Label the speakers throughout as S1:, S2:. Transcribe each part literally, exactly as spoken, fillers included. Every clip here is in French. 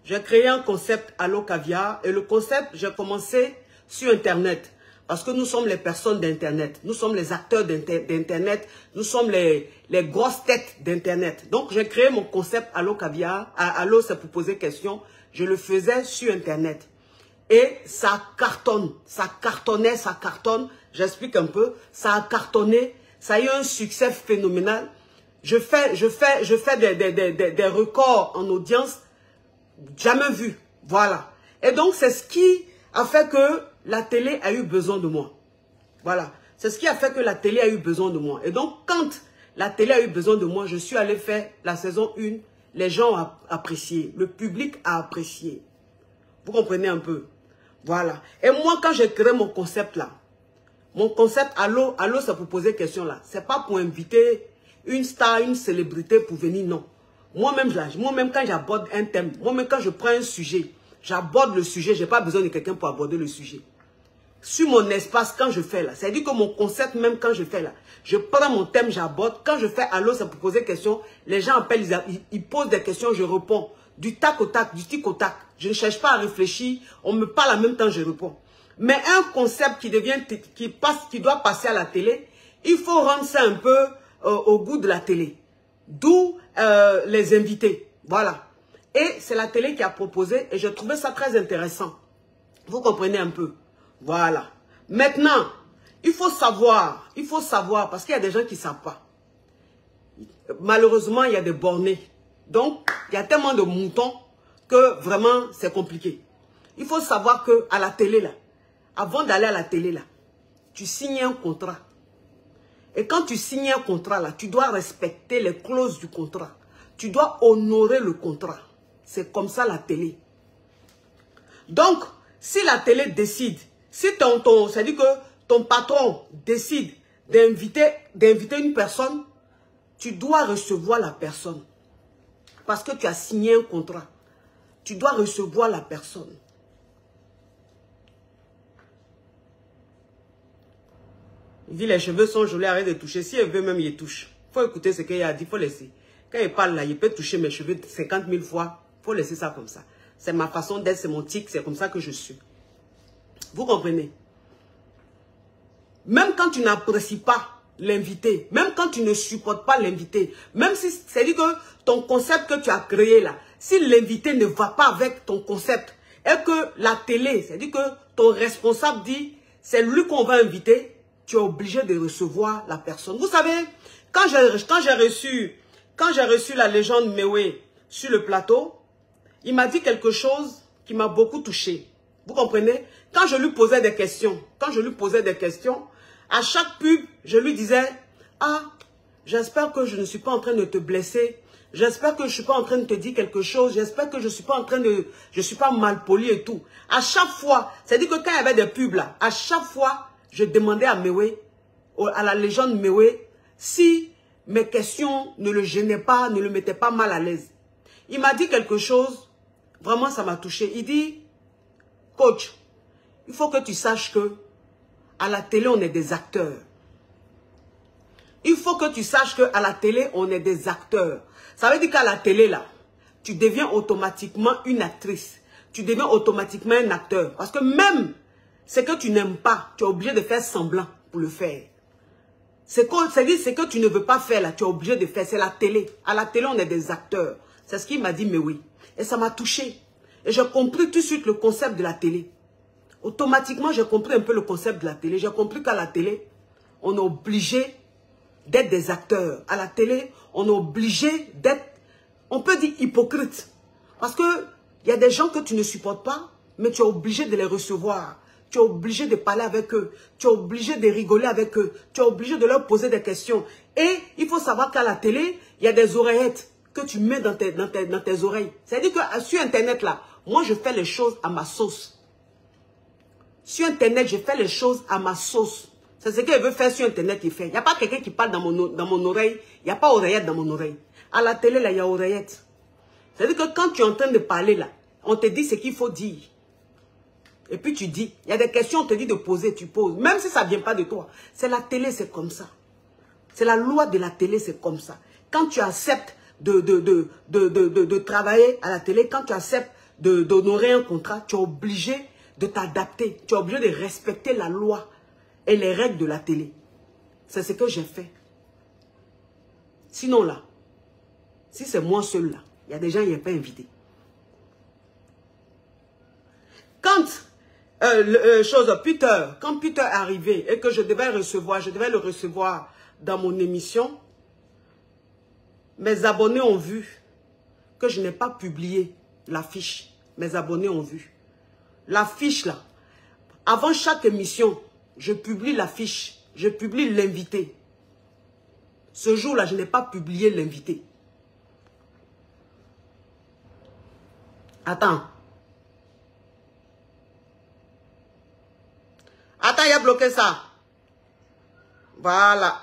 S1: j'ai créé un concept Allo Caviar. Et le concept, j'ai commencé sur Internet. Parce que nous sommes les personnes d'Internet. Nous sommes les acteurs d'Internet. Nous sommes les, les grosses têtes d'Internet. Donc, j'ai créé mon concept Allo Caviar. Allo, c'est pour poser question. Je le faisais sur Internet. Et ça cartonne. Ça cartonnait, ça cartonne. J'explique un peu. Ça a cartonné. Ça a eu un succès phénoménal. Je fais, je fais, je fais des, des, des, des records en audience. Jamais vu. Voilà. Et donc, c'est ce qui a fait que la télé a eu besoin de moi. Voilà. C'est ce qui a fait que la télé a eu besoin de moi. Et donc, quand la télé a eu besoin de moi, je suis allé faire la saison un. Les gens ont apprécié. Le public a apprécié. Vous comprenez un peu? Voilà. Et moi, quand j'ai créé mon concept là, mon concept Allo, Allo, c'est pour poser question là. C'est pas pour inviter une star, une célébrité pour venir, non. Moi-même, moi-même quand j'aborde un thème, moi-même quand je prends un sujet, j'aborde le sujet, je n'ai pas besoin de quelqu'un pour aborder le sujet. Sur mon espace, quand je fais là, c'est-à-dire que mon concept, même quand je fais là, je prends mon thème, j'aborde. Quand je fais Allo, c'est pour poser des questions. Les gens appellent, ils, ils posent des questions, je réponds. Du tac au tac, du tic au tac. Je ne cherche pas à réfléchir. On me parle en même temps, je réponds. Mais un concept qui devient, qui passe, qui doit passer à la télé, il faut rendre ça un peu euh, au goût de la télé. D'où euh, les invités. Voilà. Et c'est la télé qui a proposé et je trouvais ça très intéressant. Vous comprenez un peu? Voilà. Maintenant, il faut savoir, il faut savoir, parce qu'il y a des gens qui ne savent pas. Malheureusement, il y a des bornés. Donc, il y a tellement de moutons que vraiment, c'est compliqué. Il faut savoir qu'à la télé, là, avant d'aller à la télé, là, tu signes un contrat. Et quand tu signes un contrat, là, tu dois respecter les clauses du contrat. Tu dois honorer le contrat. C'est comme ça la télé. Donc, si la télé décide, si ton, ton, c'est-à-dire que ton patron décide d'inviter, d'inviter une personne, tu dois recevoir la personne. Parce que tu as signé un contrat. Tu dois recevoir la personne. Il dit les cheveux sont jolis, arrête de toucher. Si elle veut même, il touche. Il faut écouter ce qu'il a dit, il faut laisser. Quand il parle là, il peut toucher mes cheveux cinquante mille fois. Il faut laisser ça comme ça. C'est ma façon d'être, c'est mon tic, c'est comme ça que je suis. Vous comprenez? Même quand tu n'apprécies pas l'invité, même quand tu ne supportes pas l'invité, même si c'est-à-dire que ton concept que tu as créé là, si l'invité ne va pas avec ton concept et que la télé, c'est-à-dire que ton responsable dit, c'est lui qu'on va inviter, tu es obligé de recevoir la personne. Vous savez, quand j'ai quand j'ai reçu, quand j'ai reçu la légende Mewé sur le plateau, il m'a dit quelque chose qui m'a beaucoup touché. Vous comprenez? Quand je lui posais des questions, quand je lui posais des questions, à chaque pub, je lui disais, ah, j'espère que je ne suis pas en train de te blesser. J'espère que je ne suis pas en train de te dire quelque chose. J'espère que je ne suis pas en train de... Je ne suis pas mal poli et tout. À chaque fois, c'est-à-dire que quand il y avait des pubs là, à chaque fois, je demandais à Mewé, à la légende Mewé, si mes questions ne le gênaient pas, ne le mettaient pas mal à l'aise. Il m'a dit quelque chose, vraiment ça m'a touché. Il dit, coach, il faut que tu saches que à la télé, on est des acteurs. Il faut que tu saches qu'à la télé, on est des acteurs. Ça veut dire qu'à la télé, là, tu deviens automatiquement une actrice. Tu deviens automatiquement un acteur. Parce que même ce que tu n'aimes pas, tu es obligé de faire semblant pour le faire. C'est ce que tu ne veux pas faire, là, tu es obligé de faire. C'est la télé. À la télé, on est des acteurs. C'est ce qu'il m'a dit, mais oui. Et ça m'a touché. Et j'ai compris tout de suite le concept de la télé. Automatiquement, j'ai compris un peu le concept de la télé. J'ai compris qu'à la télé, on est obligé d'être des acteurs. À la télé, on est obligé d'être, on peut dire hypocrite. Parce que il y a des gens que tu ne supportes pas, mais tu es obligé de les recevoir. Tu es obligé de parler avec eux. Tu es obligé de rigoler avec eux. Tu es obligé de leur poser des questions. Et il faut savoir qu'à la télé, il y a des oreillettes que tu mets dans tes, dans tes, dans tes oreilles. C'est-à-dire que sur Internet, là, moi, je fais les choses à ma sauce. Sur Internet, je fais les choses à ma sauce. C'est ce qu'il veut faire sur Internet, il fait. Il n'y a pas quelqu'un qui parle dans mon, dans mon oreille. Il n'y a pas oreillette dans mon oreille. À la télé, là, il y a oreillette. C'est-à-dire que quand tu es en train de parler, là, on te dit ce qu'il faut dire. Et puis tu dis. Il y a des questions, on te dit de poser, tu poses. Même si ça ne vient pas de toi. C'est la télé, c'est comme ça. C'est la loi de la télé, c'est comme ça. Quand tu acceptes de, de, de, de, de, de, de travailler à la télé, quand tu acceptes de, d'honorer un contrat, tu es obligé de t'adapter. Tu es obligé de respecter la loi et les règles de la télé. C'est ce que j'ai fait. Sinon là, si c'est moi seul là, il y a des gens qui n'ont pas invité. Quand, euh, le, euh, chose, Peter, quand Peter est arrivé et que je devais recevoir, je devais le recevoir dans mon émission, mes abonnés ont vu que je n'ai pas publié l'affiche. Mes abonnés ont vu. L'affiche là, avant chaque émission, je publie l'affiche, je publie l'invité. Ce jour-là, je n'ai pas publié l'invité. Attends. Attends, il a bloqué ça. Voilà.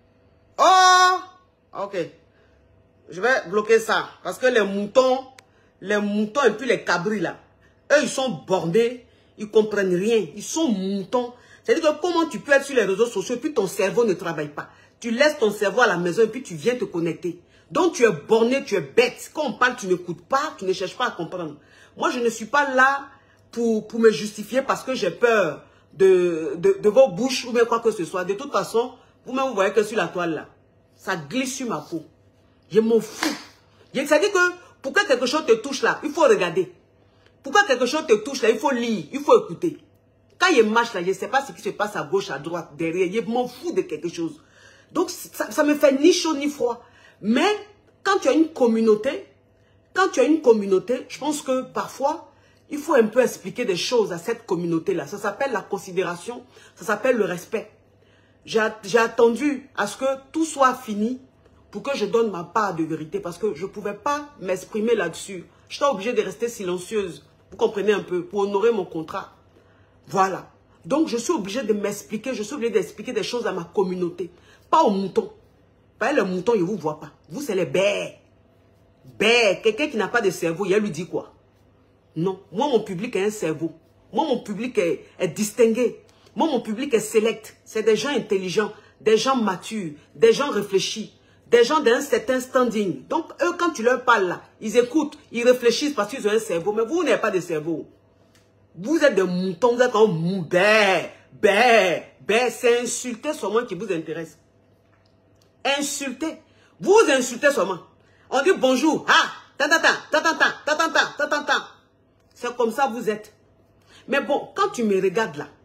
S1: Oh! Ok. Je vais bloquer ça. Parce que les moutons, les moutons et puis les cabris là, eux, ils sont bornés, ils ne comprennent rien. Ils sont moutons. C'est-à-dire que comment tu peux être sur les réseaux sociaux et puis ton cerveau ne travaille pas. Tu laisses ton cerveau à la maison et puis tu viens te connecter. Donc tu es borné, tu es bête. Quand on parle, tu n'écoutes pas, tu ne cherches pas à comprendre. Moi, je ne suis pas là pour, pour me justifier parce que j'ai peur de, de, de vos bouches ou bien quoi que ce soit. De toute façon, vous-même, vous voyez que sur la toile là, ça glisse sur ma peau. Je m'en fous. C'est-à-dire que pour que quelque chose te touche là, il faut regarder. Pour que quelque chose te touche là, il faut lire, il faut écouter. Quand il marche là, je ne sais pas ce qui se passe à gauche, à droite, derrière. Je m'en fous de quelque chose. Donc, ça ne me fait ni chaud ni froid. Mais, quand tu as une communauté, quand tu as une communauté, je pense que parfois, il faut un peu expliquer des choses à cette communauté-là. Ça s'appelle la considération, ça s'appelle le respect. J'ai attendu à ce que tout soit fini pour que je donne ma part de vérité parce que je ne pouvais pas m'exprimer là-dessus. J'étais obligée de rester silencieuse. Vous comprenez un peu, pour honorer mon contrat. Voilà. Donc, je suis obligée de m'expliquer, je suis obligée d'expliquer des choses à ma communauté. Pas aux moutons. Pas les moutons, ils ne vous voient pas. Vous, c'est les bêtes. Bêtes. Quelqu'un qui n'a pas de cerveau, il lui dit quoi? Non. Moi, mon public a un cerveau. Moi, mon public est, est distingué. Moi, mon public est select. C'est des gens intelligents, des gens matures, des gens réfléchis, des gens d'un certain standing. Donc, eux, quand tu leur parles là, ils écoutent, ils réfléchissent parce qu'ils ont un cerveau. Mais vous, vous n'avez pas de cerveau. Vous êtes des moutons, vous êtes comme mou, bé, bé, bé. C'est insulter seulement qui vous intéresse. Insulter. Vous insultez seulement. On dit bonjour. Ah, ta ta ta, ta ta ta, ta ta ta, ta ta ta. C'est comme ça vous êtes. Mais bon, quand tu me regardes là,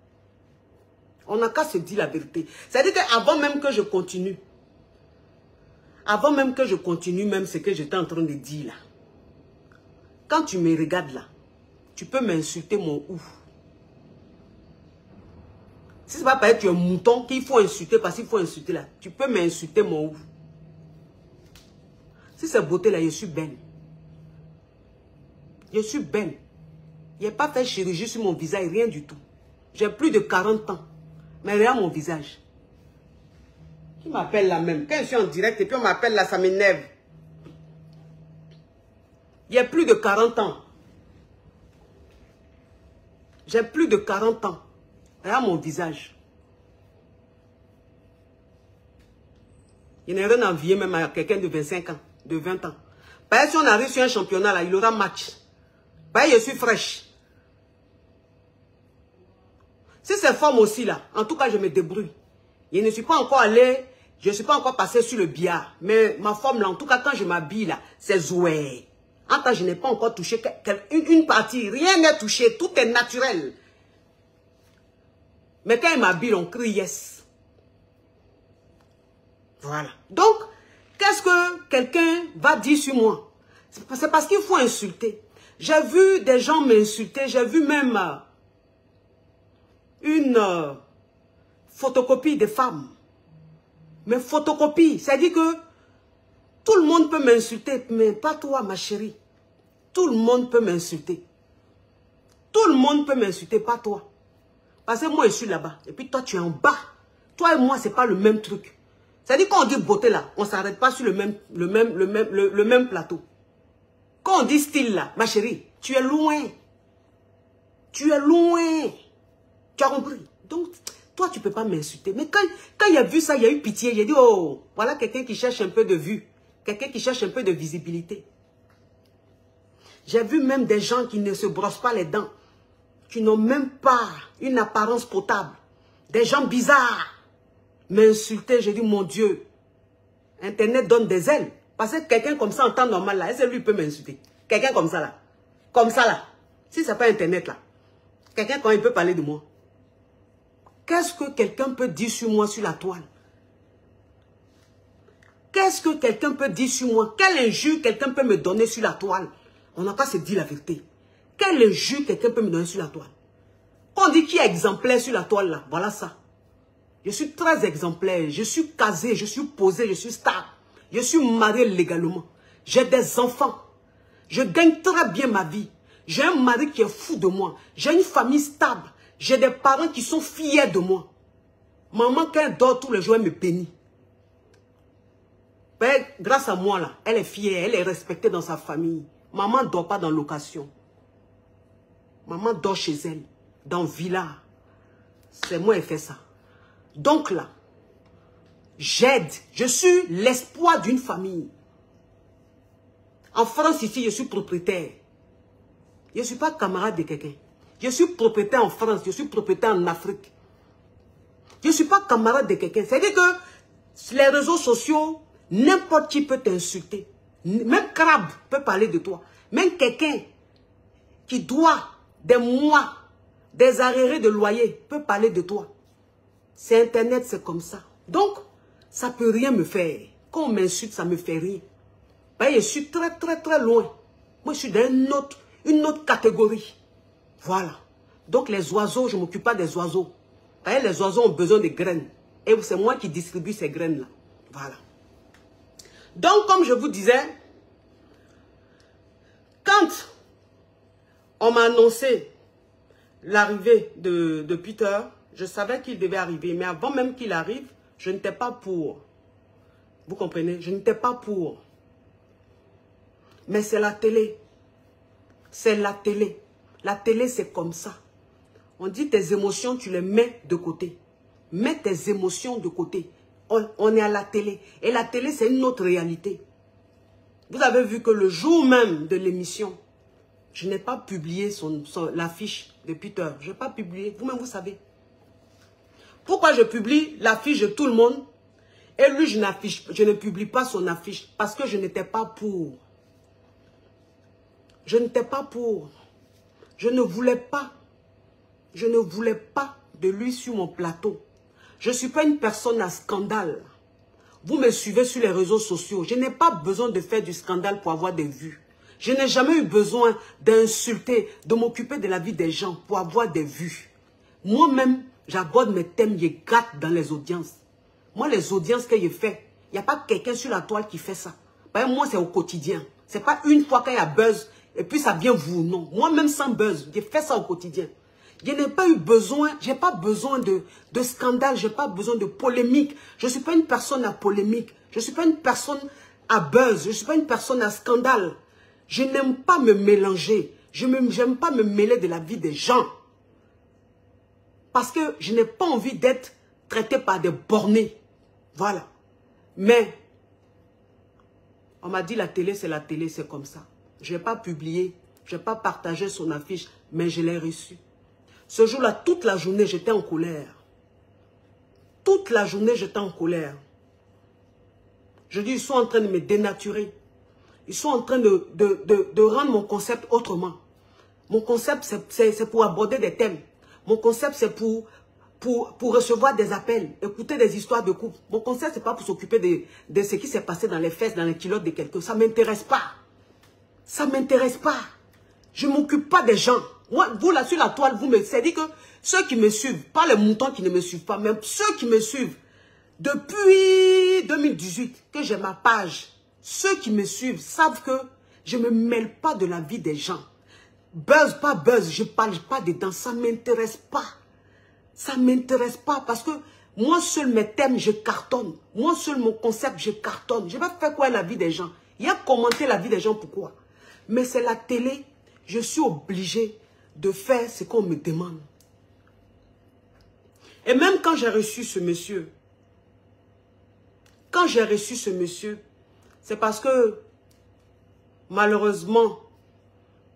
S1: on n'a qu'à se dire la vérité. C'est-à-dire qu'avant même que je continue, avant même que je continue même ce que j'étais en train de dire là, quand tu me regardes là, tu peux m'insulter mon ouf. Si ce n'est pas parce que tu es un mouton qu'il faut insulter, parce qu'il faut insulter là, tu peux m'insulter mon ouf. Si c'est beauté là, je suis belle. Je suis belle. Je n'ai pas fait chirurgie sur mon visage, rien du tout. J'ai plus de quarante ans. Mais regarde mon visage. Qui m'appelle là même? Quand je suis en direct et puis on m'appelle là, ça m'énerve. J'ai plus de quarante ans. J'ai plus de quarante ans. Regarde mon visage. Il n'y a rien à envier même à quelqu'un de vingt-cinq ans, de vingt ans. Parce que si on arrive sur un championnat là, il aura match. Parce que je suis fraîche. Si c'est femme aussi là, en tout cas je me débrouille. Je ne suis pas encore allé, je ne suis pas encore passé sur le billard. Mais ma forme là, en tout cas quand je m'habille là, c'est zoué. En tout cas, je n'ai pas encore touché une, une partie. Rien n'est touché, tout est naturel. Mais quand il m'habille, on crie yes. Voilà. Donc, qu'est-ce que quelqu'un va dire sur moi? C'est parce qu'il faut insulter. J'ai vu des gens m'insulter, j'ai vu même euh, une euh, photocopie de femmes. Mais photocopie, c'est-à-dire que tout le monde peut m'insulter, mais pas toi, ma chérie. Tout le monde peut m'insulter. Tout le monde peut m'insulter, pas toi. Parce que moi, je suis là-bas. Et puis toi, tu es en bas. Toi et moi, ce n'est pas le même truc. C'est-à-dire quand on dit beauté là, on ne s'arrête pas sur le même, le, même, le, même, le, le même plateau. Quand on dit style là, ma chérie, tu es loin. Tu es loin. Tu as compris? Donc, toi, tu ne peux pas m'insulter. Mais quand, quand il a vu ça, il y a eu pitié. J'ai dit, oh, voilà quelqu'un qui cherche un peu de vue. Quelqu'un qui cherche un peu de visibilité. J'ai vu même des gens qui ne se brossent pas les dents, qui n'ont même pas une apparence potable. Des gens bizarres m'insulter. J'ai dit, mon Dieu, Internet donne des ailes. Parce que quelqu'un comme ça en temps normal, là, est-ce que lui peut m'insulter? Quelqu'un comme ça, là. Comme ça, là. Si ce n'est pas Internet, là. Quelqu'un, quand il peut parler de moi. Qu'est-ce que quelqu'un peut dire sur moi sur la toile? Qu'est-ce que quelqu'un peut dire sur moi? Quelle injure quelqu'un peut me donner sur la toile? On n'a pas se dire la vérité. Quelle injure quelqu'un peut me donner sur la toile? Quand on dit qui est exemplaire sur la toile, là, voilà ça. Je suis très exemplaire. Je suis casé, je suis posé, je suis stable. Je suis marié légalement. J'ai des enfants. Je gagne très bien ma vie. J'ai un mari qui est fou de moi. J'ai une famille stable. J'ai des parents qui sont fiers de moi. Maman, quand elle dort tous les jours, elle me bénit. Ben, grâce à moi, là, elle est fière, elle est respectée dans sa famille. Maman ne dort pas dans location. Maman dort chez elle, dans villa. C'est moi qui fait ça. Donc là, j'aide. Je suis l'espoir d'une famille. En France, ici, je suis propriétaire. Je ne suis pas camarade de quelqu'un. Je suis propriétaire en France, je suis propriétaire en Afrique. Je ne suis pas camarade de quelqu'un. C'est-à-dire que sur les réseaux sociaux, n'importe qui peut t'insulter. Même Crabe peut parler de toi. Même quelqu'un qui doit des mois, des arriérés de loyer peut parler de toi. C'est Internet, c'est comme ça. Donc, ça ne peut rien me faire. Quand on m'insulte, ça ne me fait rien. Ben, je suis très, très, très loin. Moi, je suis dans une autre, une autre catégorie. Voilà. Donc, les oiseaux, je ne m'occupe pas des oiseaux. Ben, les oiseaux ont besoin de graines. Et c'est moi qui distribue ces graines-là. Voilà. Donc, comme je vous disais, quand on m'a annoncé l'arrivée de, de Peter, je savais qu'il devait arriver. Mais avant même qu'il arrive, je n'étais pas pour. Vous comprenez? Je n'étais pas pour. Mais c'est la télé. C'est la télé. La télé, c'est comme ça. On dit tes émotions, tu les mets de côté. Mets tes émotions de côté. On, on est à la télé. Et la télé, c'est une autre réalité. Vous avez vu que le jour même de l'émission, je n'ai pas publié son, son, l'affiche de Peter. Je n'ai pas publié. Vous-même, vous savez. Pourquoi je publie l'affiche de tout le monde et lui, je, n'affiche, je ne publie pas son affiche? Parce que je n'étais pas pour. Je n'étais pas pour. Je ne voulais pas. Je ne voulais pas de lui sur mon plateau. Je ne suis pas une personne à scandale. Vous me suivez sur les réseaux sociaux. Je n'ai pas besoin de faire du scandale pour avoir des vues. Je n'ai jamais eu besoin d'insulter, de m'occuper de la vie des gens pour avoir des vues. Moi-même, j'aborde mes thèmes, je gâte dans les audiences. Moi, les audiences que je fais, il n'y a pas quelqu'un sur la toile qui fait ça. Par exemple, moi, c'est au quotidien. Ce n'est pas une fois qu'il y a buzz et puis ça vient vous, non. Moi-même, sans buzz, je fais ça au quotidien. Je n'ai pas eu besoin, je n'ai pas besoin de, de scandale, je n'ai pas besoin de polémique. Je ne suis pas une personne à polémique. Je ne suis pas une personne à buzz. Je ne suis pas une personne à scandale. Je n'aime pas me mélanger. Je n'aime pas me mêler de la vie des gens. Parce que je n'ai pas envie d'être traité par des bornés. Voilà. Mais, on m'a dit la télé, c'est la télé, c'est comme ça. Je n'ai pas publié, je n'ai pas partagé son affiche, mais je l'ai reçu. Ce jour-là, toute la journée, j'étais en colère. Toute la journée, j'étais en colère. Je dis, ils sont en train de me dénaturer. Ils sont en train de, de, de, de rendre mon concept autrement. Mon concept, c'est pour aborder des thèmes. Mon concept, c'est pour, pour, pour recevoir des appels, écouter des histoires de couple. Mon concept, c'est pas pour s'occuper de, de ce qui s'est passé dans les fesses, dans les culottes de quelqu'un. Ça ne m'intéresse pas. Ça ne m'intéresse pas. Je ne m'occupe pas des gens. Moi, vous, là, sur la toile, vous me... C'est dit que ceux qui me suivent, pas les moutons qui ne me suivent pas, mais ceux qui me suivent, depuis deux mille dix-huit, que j'ai ma page, ceux qui me suivent savent que je ne me mêle pas de la vie des gens. Buzz, pas buzz, je ne parle pas dedans, ça ne m'intéresse pas. Ça ne m'intéresse pas parce que moi seul mes thèmes, je cartonne. Moi seul mon concept, je cartonne. Je vais faire quoi la vie des gens? Il y a commenter la vie des gens, pourquoi? Mais c'est la télé, je suis obligée de faire ce qu'on me demande. Et même quand j'ai reçu ce monsieur, quand j'ai reçu ce monsieur, c'est parce que, malheureusement,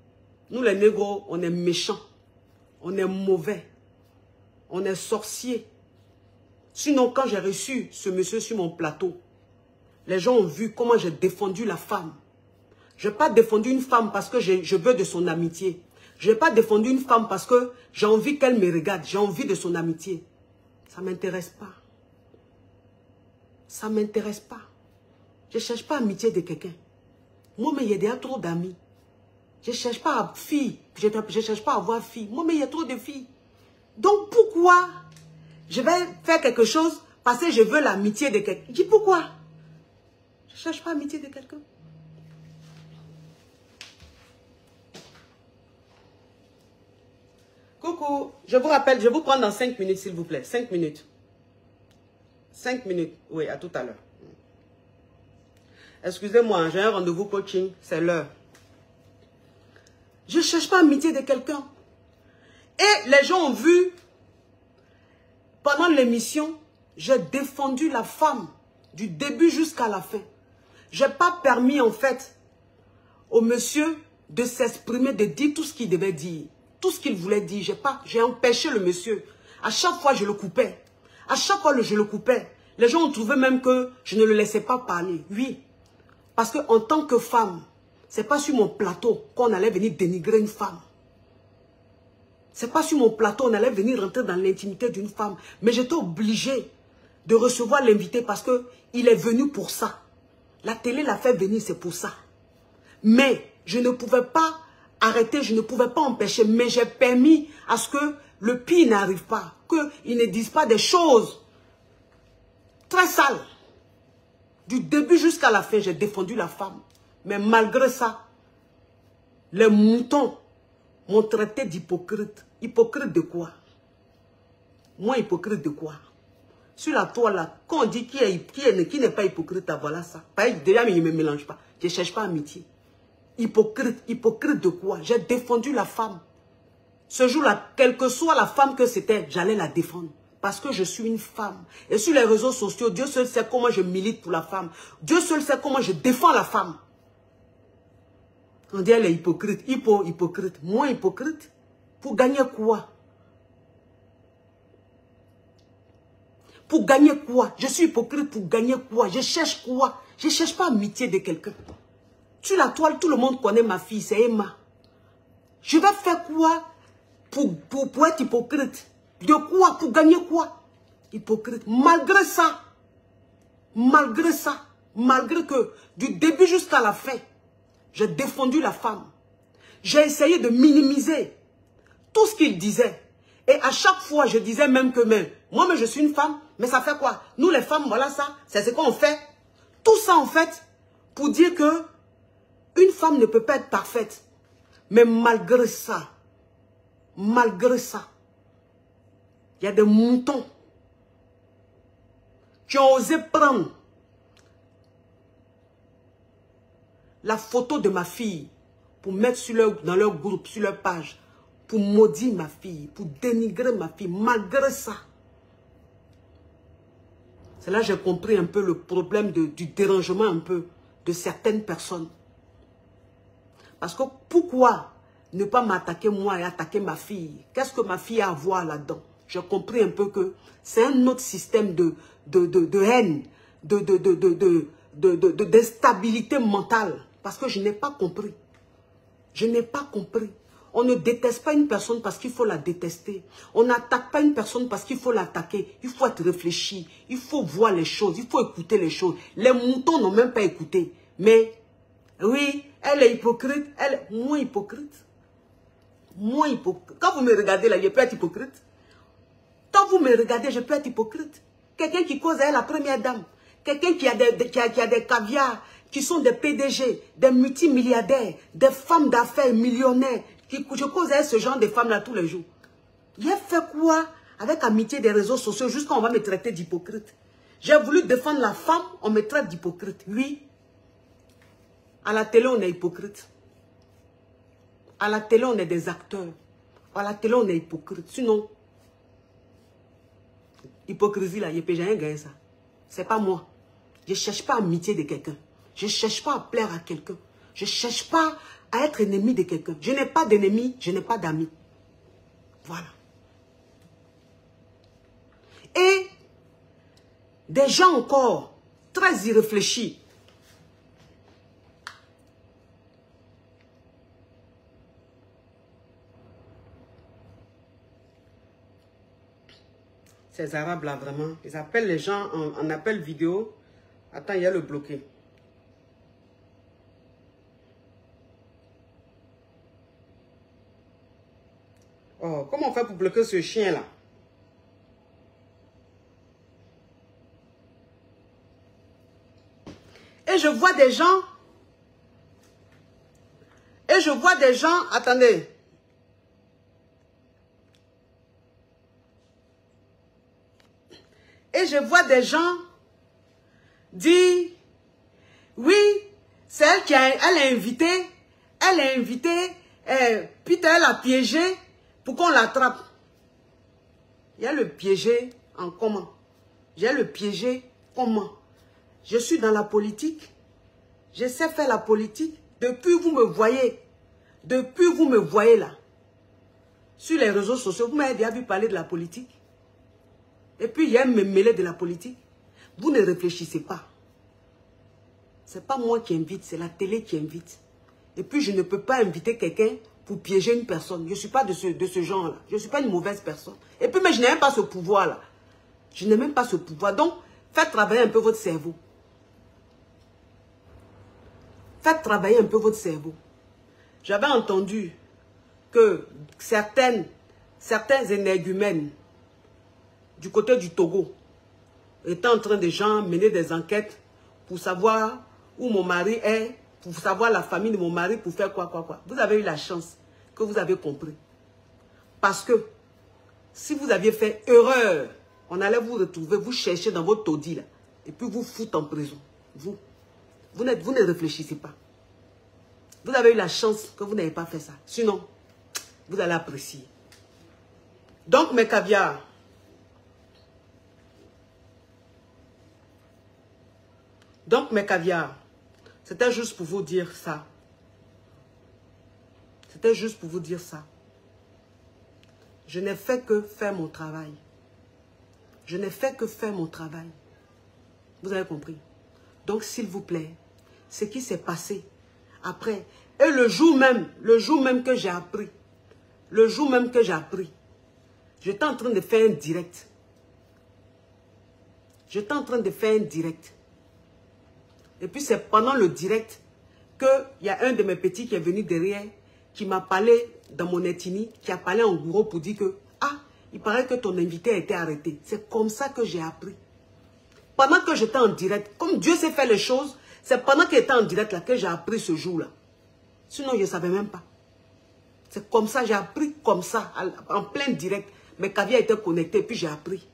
S1: Nous les négros, on est méchants. On est mauvais. On est sorciers. Sinon, quand j'ai reçu ce monsieur sur mon plateau, les gens ont vu comment j'ai défendu la femme. Je n'ai pas défendu une femme parce que je, je veux de son amitié. Je n'ai pas défendu une femme parce que j'ai envie qu'elle me regarde. J'ai envie de son amitié. Ça ne m'intéresse pas. Ça ne m'intéresse pas. Je ne cherche pas l'amitié de quelqu'un. Moi, mais il y a déjà trop d'amis. Je ne cherche pas à fille. Je ne cherche pas à avoir fille. Moi, mais il y a trop de filles. Donc, pourquoi je vais faire quelque chose parce que je veux l'amitié de quelqu'un? Je dis pourquoi? Je ne cherche pas l'amitié de quelqu'un. Coucou, je vous rappelle, je vous prends dans cinq minutes, s'il vous plaît. cinq minutes. cinq minutes. Oui, à tout à l'heure. Excusez-moi, j'ai un rendez-vous coaching, c'est l'heure. Je ne cherche pas l'amitié de quelqu'un. Et les gens ont vu, pendant l'émission, j'ai défendu la femme du début jusqu'à la fin. Je n'ai pas permis, en fait, au monsieur de s'exprimer, de dire tout ce qu'il devait dire. Tout ce qu'il voulait dire. J'ai pas, j'ai empêché le monsieur. À chaque fois, je le coupais. À chaque fois, je le coupais. Les gens ont trouvé même que je ne le laissais pas parler. Oui. Parce qu'en tant que femme, c'est pas sur mon plateau qu'on allait venir dénigrer une femme. C'est pas sur mon plateau qu'on allait venir rentrer dans l'intimité d'une femme. Mais j'étais obligée de recevoir l'invité parce qu'il est venu pour ça. La télé l'a fait venir, c'est pour ça. Mais je ne pouvais pas arrêter, je ne pouvais pas empêcher. Mais j'ai permis à ce que le pire n'arrive pas. Qu'ils ne disent pas des choses très sales. Du début jusqu'à la fin, j'ai défendu la femme. Mais malgré ça, les moutons m'ont traité d'hypocrite. Hypocrite de quoi? Moi, hypocrite de quoi? Sur la toile, là, quand on dit qui n'est qui est, qui n'est pas hypocrite, voilà ça. Déjà, mais il ne me mélange pas. Je ne cherche pas amitié. Hypocrite, hypocrite de quoi? J'ai défendu la femme. Ce jour-là, quelle que soit la femme que c'était, j'allais la défendre. Parce que je suis une femme. Et sur les réseaux sociaux, Dieu seul sait comment je milite pour la femme. Dieu seul sait comment je défends la femme. On dit elle est hypocrite. Hypo, hypocrite. Moi, hypocrite. Pour gagner quoi? Pour gagner quoi? Je suis hypocrite pour gagner quoi? Je cherche quoi? Je ne cherche pas l'amitié de quelqu'un. Sur la toile, tout le monde connaît ma fille, c'est Emma. Je vais faire quoi pour, pour, pour être hypocrite? De quoi? Pour gagner quoi? Hypocrite. Malgré ça, malgré ça, malgré que du début jusqu'à la fin, j'ai défendu la femme. J'ai essayé de minimiser tout ce qu'il disait. Et à chaque fois, je disais même que même, moi, mais je suis une femme, mais ça fait quoi? Nous, les femmes, voilà ça, c'est ce qu'on fait. Tout ça, en fait, pour dire que une femme ne peut pas être parfaite. Mais malgré ça, malgré ça, il y a des moutons qui ont osé prendre la photo de ma fille pour mettre sur leur, dans leur groupe, sur leur page, pour maudire ma fille, pour dénigrer ma fille. Malgré ça, c'est là que j'ai compris un peu le problème de, du dérangement un peu de certaines personnes. Parce que pourquoi ne pas m'attaquer moi et attaquer ma fille? Qu'est-ce que ma fille a à voir là-dedans? J'ai compris un peu que c'est un autre système de, de, de, de haine, de, de, de, de, de, de, de, de, d'instabilité mentale. Parce que je n'ai pas compris. Je n'ai pas compris. On ne déteste pas une personne parce qu'il faut la détester. On n'attaque pas une personne parce qu'il faut l'attaquer. Il faut être réfléchi. Il faut voir les choses. Il faut écouter les choses. Les moutons n'ont même pas écouté. Mais, oui, elle est hypocrite. Elle est moins hypocrite. Moins hypocrite. Quand vous me regardez là, je peux être hypocrite. Quand vous me regardez, je peux être hypocrite. Quelqu'un qui cause à elle la première dame. Quelqu'un qui a des, qui a, qui a des caviars, qui sont des P D G, des multimilliardaires, des femmes d'affaires millionnaires. Qui, je cause à elle ce genre de femmes-là tous les jours. J'ai fait quoi avec amitié des réseaux sociaux jusqu'à on va me traiter d'hypocrite? J'ai voulu défendre la femme, on me traite d'hypocrite. Oui. À la télé, on est hypocrite. À la télé, on est des acteurs. À la télé, on est hypocrite. Sinon, hypocrisie là, j'ai rien gagné ça. C'est pas moi. Je ne cherche pas amitié de quelqu'un. Je ne cherche pas à plaire à quelqu'un. Je ne cherche pas à être ennemi de quelqu'un. Je n'ai pas d'ennemi, je n'ai pas d'amis. Voilà. Et des gens encore très irréfléchis. Ces Arabes là, vraiment, ils appellent les gens en, en appel vidéo. Attends, il y a le bloqué. Oh, comment on fait pour bloquer ce chien là? Et je vois des gens. Et je vois des gens. Attendez. Et je vois des gens dire, oui, c'est elle qui a, elle a invité, elle a invité, eh, Peter, elle a piégé pour qu'on l'attrape. Il y a le piégé en comment? J'ai le piégé comment? Je suis dans la politique, je sais faire la politique. Depuis vous me voyez, depuis vous me voyez là, sur les réseaux sociaux, vous m'avez déjà vu parler de la politique. Et puis, il y a me mêler de la politique. Vous ne réfléchissez pas. Ce n'est pas moi qui invite, c'est la télé qui invite. Et puis, je ne peux pas inviter quelqu'un pour piéger une personne. Je ne suis pas de ce, de ce genre-là. Je ne suis pas une mauvaise personne. Et puis, mais je n'ai même pas ce pouvoir-là. Je n'ai même pas ce pouvoir. Donc, faites travailler un peu votre cerveau. Faites travailler un peu votre cerveau. J'avais entendu que certaines, certains énergumènes du côté du Togo étaient en train de gens mener des enquêtes pour savoir où mon mari est, pour savoir la famille de mon mari, pour faire quoi, quoi, quoi. Vous avez eu la chance que vous avez compris. Parce que si vous aviez fait erreur, on allait vous retrouver, vous chercher dans votre taudis là, et puis vous foutre en prison. Vous, vous, vous ne réfléchissez pas. Vous avez eu la chance que vous n'avez pas fait ça. Sinon, vous allez apprécier. Donc, mes caviars, Donc, mes caviars, c'était juste pour vous dire ça. C'était juste pour vous dire ça. Je n'ai fait que faire mon travail. Je n'ai fait que faire mon travail. Vous avez compris? Donc, s'il vous plaît, ce qui s'est passé après, et le jour même, le jour même que j'ai appris, le jour même que j'ai appris, j'étais en train de faire un direct. J'étais en train de faire un direct. Et puis c'est pendant le direct qu'il y a un de mes petits qui est venu derrière, qui m'a parlé dans mon ethnie, qui a parlé en gros pour dire que, ah, il paraît que ton invité a été arrêté. C'est comme ça que j'ai appris. Pendant que j'étais en direct, comme Dieu sait faire les choses, c'est pendant qu'il était en direct là que j'ai appris ce jour-là. Sinon, je ne savais même pas. C'est comme ça, j'ai appris comme ça, en plein direct. Mes caviars étaient connectés et puis j'ai appris.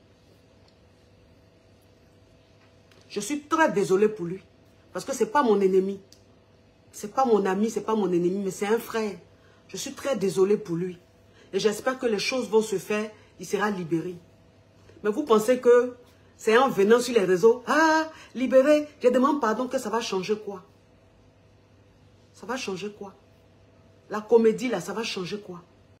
S1: Je suis très désolée pour lui. Parce que ce n'est pas mon ennemi. Ce n'est pas mon ami, ce n'est pas mon ennemi, mais c'est un frère. Je suis très désolée pour lui. Et j'espère que les choses vont se faire, il sera libéré. Mais vous pensez que c'est en venant sur les réseaux, ah, libéré, je demande pardon, que ça va changer quoi? Ça va changer quoi? La comédie là, ça va changer quoi?